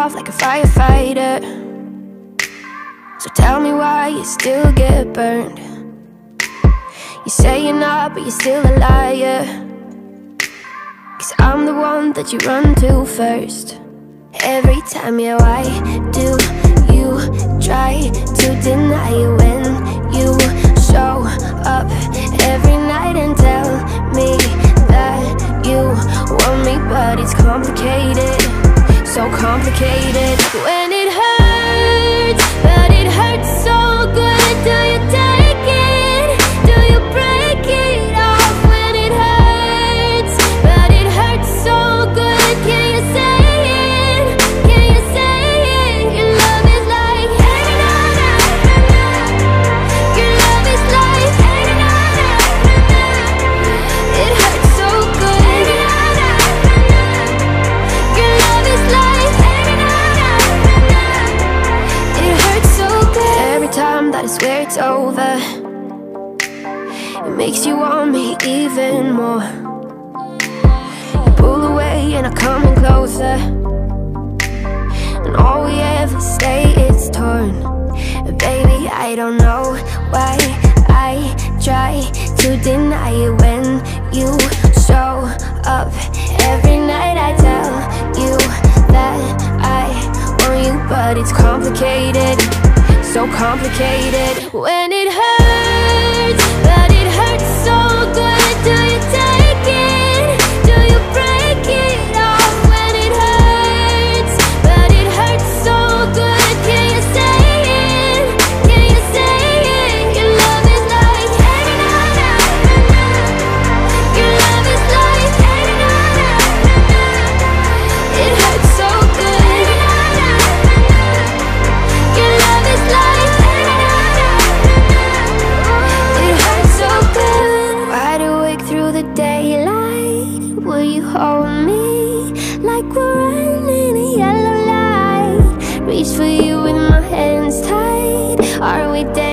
off like a firefighter. So tell me why you still get burned. You say you're not, but you're still a liar. 'Cause I'm the one that you run to first. Every time, yeah, why do you try to deny it when you show up every night and tell me that you want me? But it's complicated, so complicated. When it hurts, but it hurts so good. Do you take it? Do you break it off? When it hurts, but it hurts so good. Can you say it? Can you say it? Your love is like hey-na-na. Your love is like hey-na-na. It hurts so good. Your love is like hey-na-na. It hurts so good. Every time that I swear it's over, it makes you want me even more. You pull away and I come in closer, and all we ever say is torn. Baby, I don't know why I try to deny it when you show up every night. I tell you that I want you, but it's complicated, so complicated. When it hurts, but it hurts so good. Do you take it? Do you break it off? When it hurts, but it hurts so good. Can you say it? Can you say it? Your love is like hey-na-na. Your love is like hey-na-na. It hurts so good. Your love is like hey-na-na. It hurts so good. Wide awake through the daylight, will you hold me like we're running a yellow light? Reach for you with my hands tied. Are we dead?